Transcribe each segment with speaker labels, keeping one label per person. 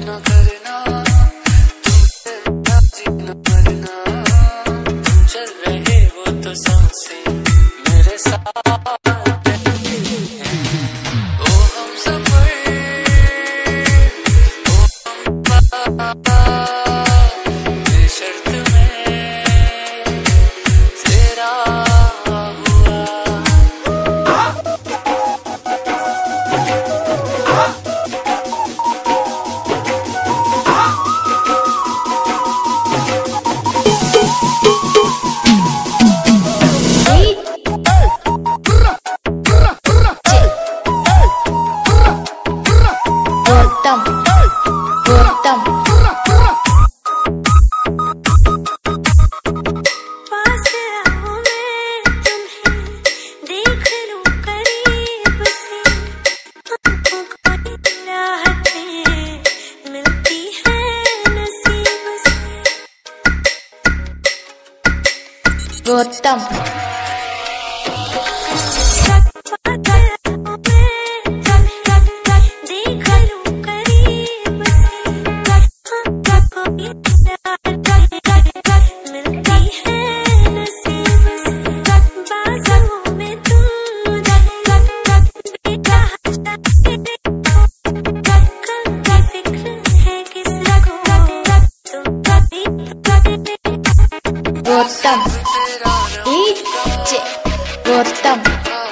Speaker 1: न करना, तुमसे राजी न करना, तुम चल रहे हो तो सांसें मेरे साथ हैं। ओ हम सफर, ओ हम बेशर्त में तेरा हुआ।
Speaker 2: गौतम गौतम
Speaker 3: पास रहूं मैं तुम्हें, देख लूं करीब से, हमको कोई राहतें मिलती है नसीब से।
Speaker 2: Gautam Gautam DJ Gautam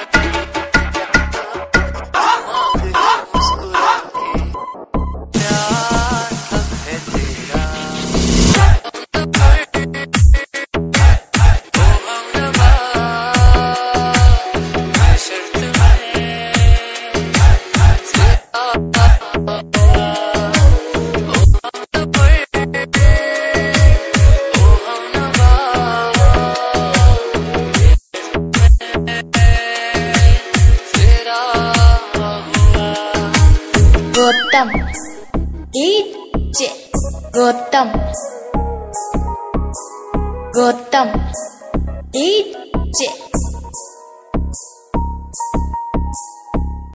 Speaker 2: Gautam DJ Gautam Gautam DJ